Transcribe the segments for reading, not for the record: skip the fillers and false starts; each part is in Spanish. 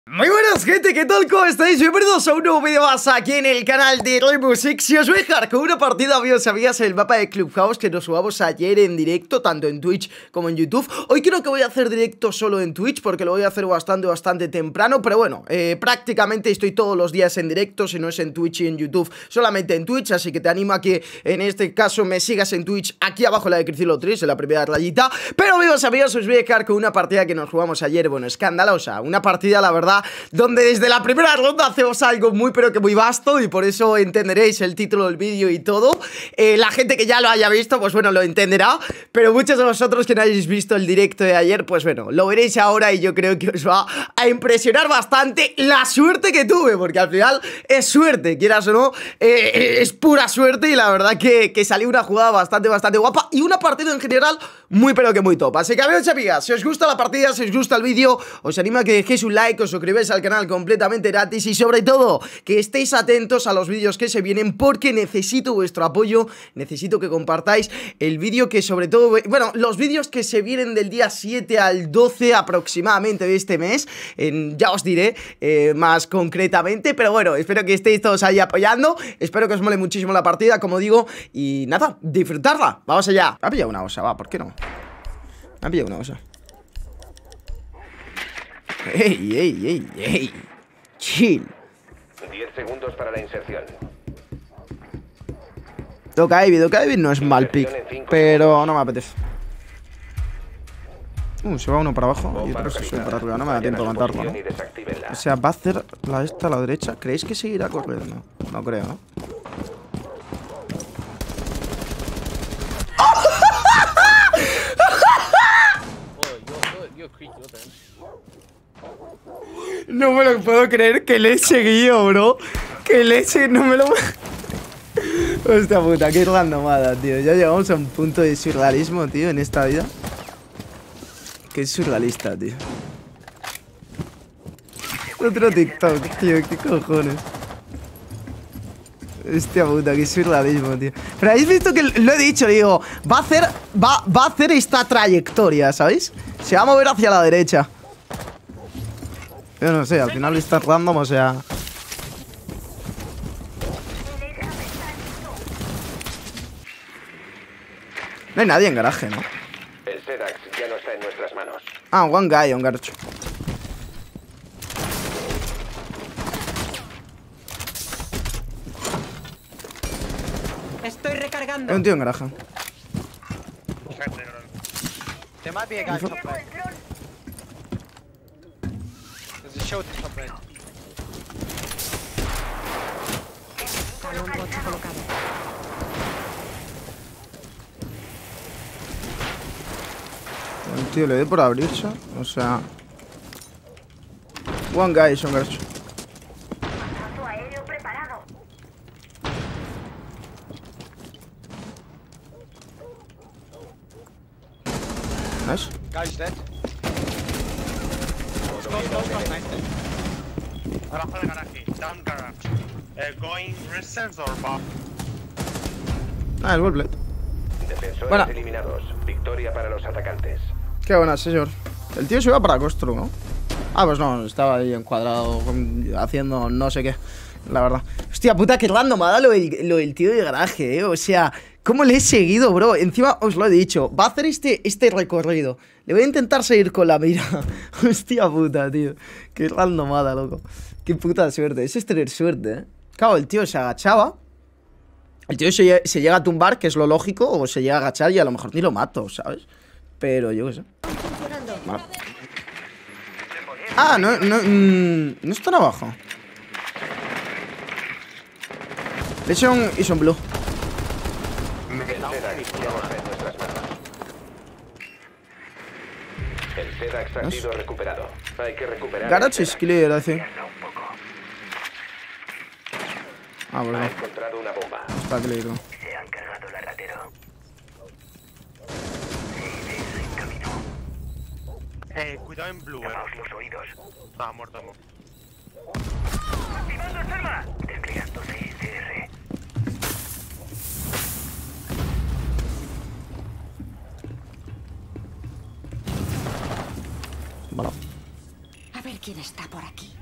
Muy buenas gente, ¿qué tal? ¿Cómo estáis? Bienvenidos a un nuevo vídeo más aquí en el canal de Rainbow Six. Y os voy a dejar con una partida, amigos y amigas, en el mapa de Clubhouse que nos jugamos ayer en directo, tanto en Twitch como en YouTube. Hoy creo que voy a hacer directo solo en Twitch porque lo voy a hacer bastante temprano. Pero bueno, prácticamente estoy todos los días en directo, si no es en Twitch y en YouTube, solamente en Twitch. Así que te animo a que en este caso me sigas en Twitch, aquí abajo en la descripción lo tenéis, en la primera rayita. Pero amigos y amigas, os voy a dejar con una partida que nos jugamos ayer, bueno, escandalosa. Una partida, la verdad, donde desde la primera ronda hacemos algo muy pero que muy vasto, y por eso entenderéis el título del vídeo y todo. La gente que ya lo haya visto, pues bueno, lo entenderá, pero muchos de vosotros que no hayáis visto el directo de ayer, pues bueno, lo veréis ahora y yo creo que os va a impresionar bastante la suerte que tuve, porque al final es suerte, quieras o no, es pura suerte, y la verdad que salió una jugada bastante guapa y una partida en general muy pero que muy top. Así que amigos y amigas, si os gusta la partida, si os gusta el vídeo, os animo a que dejéis un like, os suscribáis al canal completamente gratis y sobre todo que estéis atentos a los vídeos que se vienen, porque necesito vuestro apoyo, necesito que compartáis el vídeo, que sobre todo, bueno, los vídeos que se vienen del día 7 al 12 aproximadamente de este mes, ya os diré más concretamente, pero bueno, espero que estéis todos ahí apoyando, espero que os mole muchísimo la partida, como digo, y nada, disfrutarla, vamos allá. Me ha pillado una osa, va, ¿por qué no? Me ha pillado una osa. ¡Ey! Chill. 10 segundos para la inserción. Toca Ivy no es mal pick, pero no me apetece. Se va uno para abajo y otro se sube para arriba. No me da tiempo a matarlo, ¿no? O sea, va a hacer la esta a la derecha. ¿Creéis que seguirá corriendo? No creo, ¿no? No me lo puedo creer que le he seguido, bro. Que le he seguido, no me lo... Hostia puta, qué randomada, tío. Ya llegamos a un punto de surrealismo, tío, en esta vida. Qué surrealista, tío. Otro TikTok, tío, qué cojones. Hostia puta, qué surrealismo, tío. Pero habéis visto que lo he dicho, digo, va a hacer esta trayectoria, ¿sabéis? Se va a mover hacia la derecha. Yo no sé, al final está random, o sea... No hay nadie en garaje, ¿no? El Sedax ya no está en nuestras manos. Ah, one guy, un garcho. Estoy recargando. Hay un tío en garaje. There might be a guy top right. There's a shot top right. El tío le doy por abrirse. O sea... One guy es un garcho. Nice. Guy's dead. Abajo del garaje, down garage. Going reserves or bomb. Ah, el wallplay. Defensores Buena. eliminados. Victoria para los atacantes. Qué buena, señor. El tío se iba para Costro, ¿no? Ah, pues no, estaba ahí encuadrado haciendo no sé qué, la verdad. Hostia puta, qué randomada lo del tío de garaje, O sea, ¿cómo le he seguido, bro? Encima os lo he dicho, va a hacer este recorrido. Le voy a intentar seguir con la mira. Hostia puta, tío. Qué randomada, loco. Qué puta suerte. Eso es tener suerte, Claro, el tío se agachaba. El tío se llega a tumbar, que es lo lógico, o se llega a agachar y a lo mejor ni lo mato, ¿sabes? Pero yo qué sé. Vale. Ah, no están abajo. Vision y son blue. El Sedax ya no está en nuestras manos. El Sedax ha sido recuperado. Hay que recuperar. Garage is clear, I think. Ah, pues Ha no. encontrado una bomba. Está clear, ¿no? Se han cargado la ratero. Cuidado en blue, los oídos. Ah, muerto. Activando el arma. Desplegando CSR. Vale. A ver, quién está por aquí.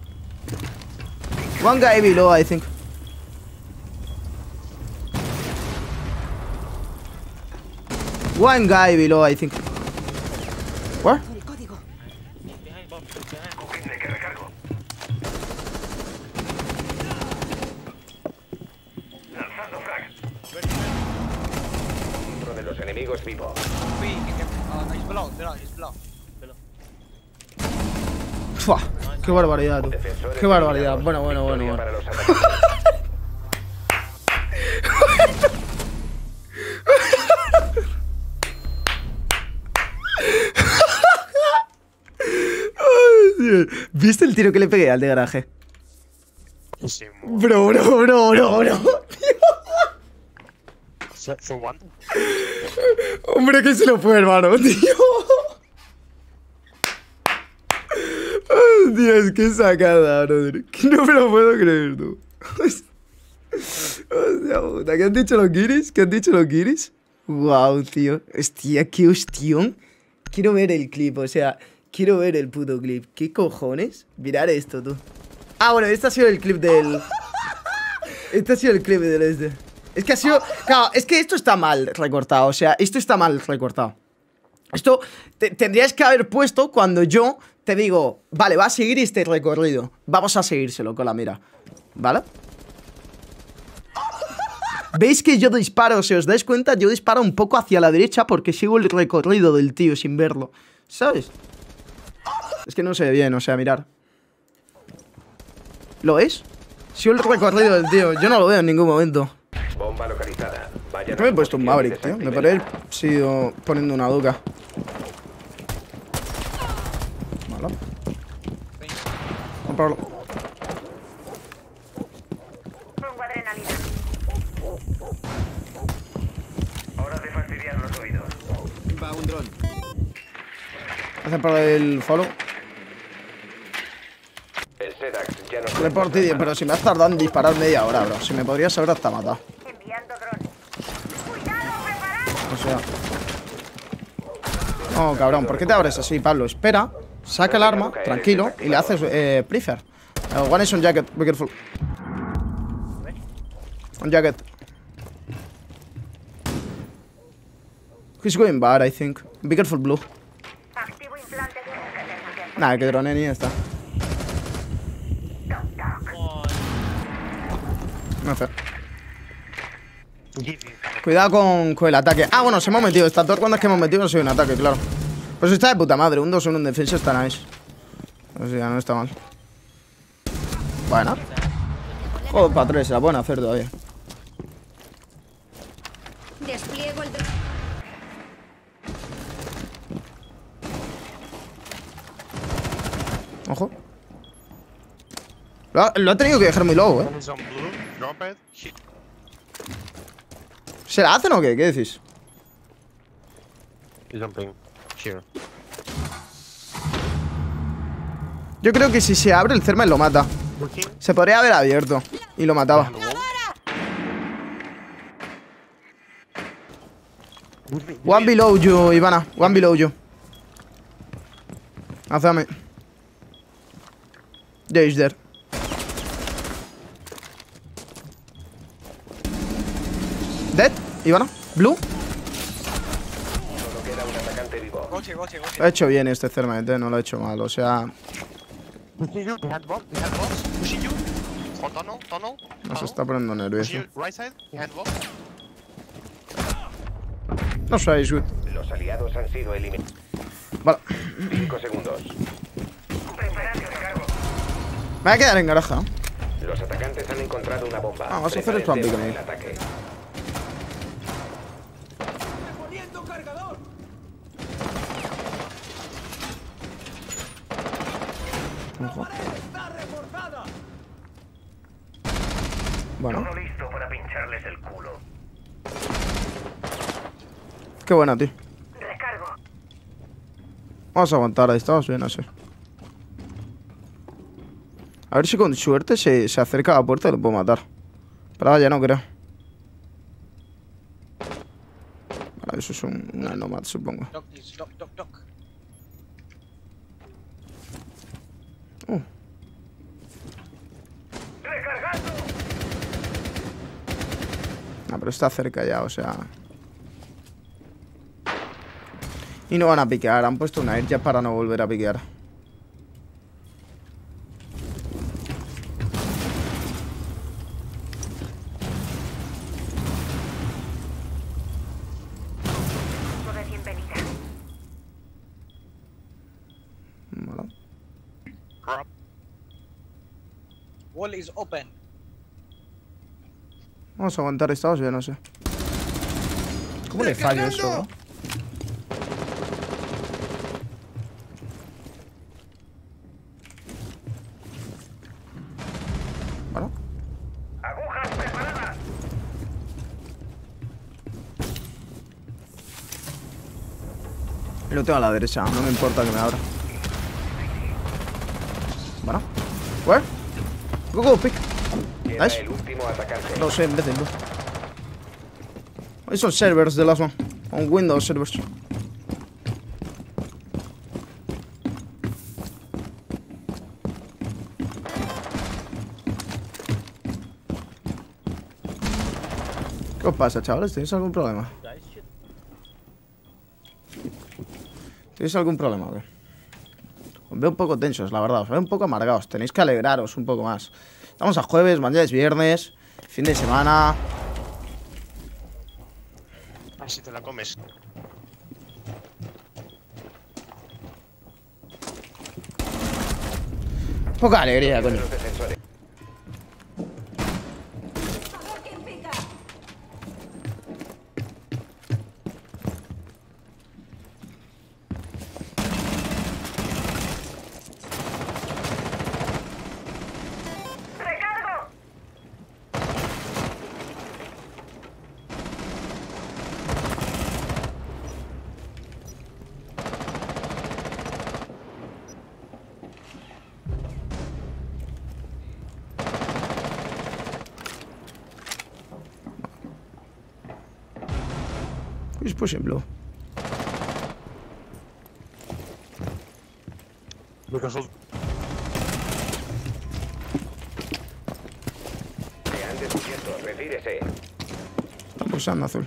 One guy below, I think. One guy below, I think. Where? El código. Behind bomb. Behind bomb. Cogedme que recargo. Lanzando frag. Uno de los enemigos vivo. Free, you can... Oh, no, he's below. He's below. Fua, qué barbaridad, tú. Defensores Qué barbaridad. eliminados. Bueno. Victoria para los atacantes. ¿Viste el tiro que le pegué al de garaje? Sí, Bro. for one. Hombre, que se lo fue, hermano, tío. Dios, qué sacada, brother. Que no me lo puedo creer, tú. Hostia puta, ¿qué han dicho los guiris? ¿Qué han dicho los guiris? Wow, tío. Hostia, qué hostión. Quiero ver el clip, o sea, quiero ver el puto clip. ¿Qué cojones? Mirar esto, tú. Ah, bueno, este ha sido el clip del... Este ha sido el clip del este. Es que ha sido... Claro, es que esto está mal recortado, o sea, esto está mal recortado. Esto tendrías que haber puesto cuando yo te digo, vale, va a seguir este recorrido. Vamos a seguírselo con la mira, ¿vale? ¿Veis que yo disparo? Si os dais cuenta, yo disparo un poco hacia la derecha porque sigo el recorrido del tío sin verlo, ¿sabes? Es que no se ve bien, o sea, mirar. ¿Lo ves? Sigo el recorrido del tío, yo no lo veo en ningún momento. Bomba localizada. Vayan ¿Por qué me he puesto un a Maverick, tío? Me podría haber sido poniendo una duca. Vale. Comprarlo. Pongo adrenalina. Hora de fastidiar los oídos. Va un dron. Gracias por el follow. El Sedax ya no... Report, tío, pero si me has tardado en disparar media hora, bro. Si me podrías haber hasta matado. Enviando dron. ¡Cuidado, preparado! O sea... No, cabrón, ¿por qué te abres así, Pablo? Espera, saca el arma, tranquilo, y le haces prefer. One is on jacket, be careful. On jacket. He's going bad, I think. Be careful, blue. Activo implante de búsqueda. Nada, que drone ni está. No sé. Cuidado con el ataque. Ah, bueno, se hemos metido. Estas dos rondas que hemos metido no ha sido un ataque, claro. Pues está de puta madre. Un 2-1 en defensa está nice. O sea, no está mal. Bueno. Joder, para 3, se la pueden hacer todavía. Despliego el dron. Ojo. Lo ha tenido que dejar muy low, One is on blue. Drop it. Hit. ¿Se la hacen o qué? ¿Qué decís? He's on ping. Here. Yo creo que si se abre el Thermal lo mata. Working. Se podría haber abierto y lo mataba. One below you, Ivana. One below you. Hazme. Yeah, he's there. Dead, Ivana. Blue. Solo queda un atacante vivo. Rotate. Lo ha hecho bien este Thermal, no lo ha hecho mal. O sea, Pushing you. Behind box. Pushing you. For tunnel. nos está poniendo nervioso. Pushing you. Right side. Behind box. No sé, es good. Los aliados han sido eliminados. Vale. 5 segundos. Preparad recargo. Me voy a quedar en garaje, ¿no? Los atacantes han encontrado una bomba. Vamos a hacer el Prepárense plan para pick, el ataque. Ojo. Bueno, Todo listo para pincharles el culo. qué buena, tío. Recargo. Vamos a aguantar, ahí estamos bien así. A ver si con suerte se acerca a la puerta y lo puedo matar. Pero vaya, no creo. Vale, eso es una nomad, supongo. Duck. Ah, pero está cerca ya, o sea. Y no van a piquear, han puesto una ya para no volver a piquear. de bienvenida. Vale. Wall is open. Vamos a aguantar estados, ya no sé. ¿Cómo le fallo eso? Bueno. Agujas preparadas. Lo tengo a la derecha, no me importa que me abra. Bueno. Where? Go, pick. Queda Nice. el último atacante. No sé, imbécil. Ahí son servers de last one. On Windows servers. ¿Qué os pasa, chavales? ¿Tenéis algún problema? ¿Tenéis algún problema o qué? Os veo un poco tensos, la verdad. Os veo un poco amargados. Tenéis que alegraros un poco más. Estamos a jueves, mañana es viernes. Fin de semana. Así te la comes. Poca alegría, coño. Los defensores. ¡Recargo! Who's pushing blue? Se han descubierto. Retírese. Están pushando azul.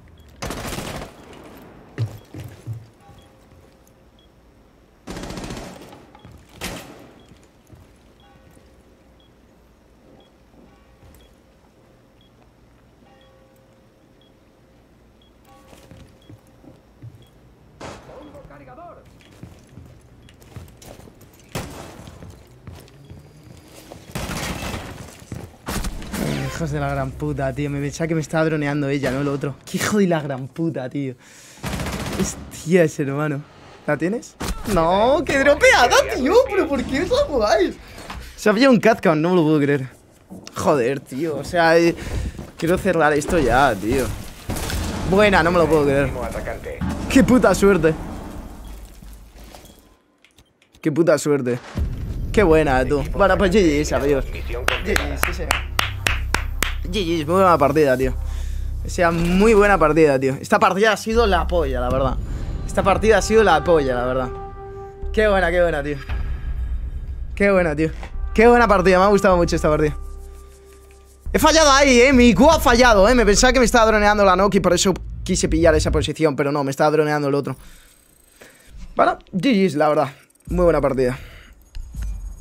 Hijos de la gran puta, tío. Me pensaba que me estaba droneando ella, no lo otro. Qué hijo de la gran puta, tío. Hostia, ese hermano. ¿La tienes? No, qué dropeada, tío. Pero ¿por qué os la jugáis? Se había un catcount, no me lo puedo creer. Joder, tío. O sea, quiero cerrar esto ya, tío. Buena, no me lo puedo creer. Último atacante. Qué puta suerte. Qué puta suerte. Qué buena, tú. Bueno, pues GG's, amigos. Misión GG's, completada. sí, señor. GG's, muy buena partida, tío. O sea, muy buena partida, tío. Esta partida ha sido la polla, la verdad. Esta partida ha sido la polla, la verdad. Qué buena, tío. Qué buena, tío. Qué buena partida, me ha gustado mucho esta partida. He fallado ahí, mi IQ ha fallado, me pensaba que me estaba droneando la Noki, por eso quise pillar esa posición, pero no, me estaba droneando el otro. Bueno, GG's, la verdad. Muy buena partida.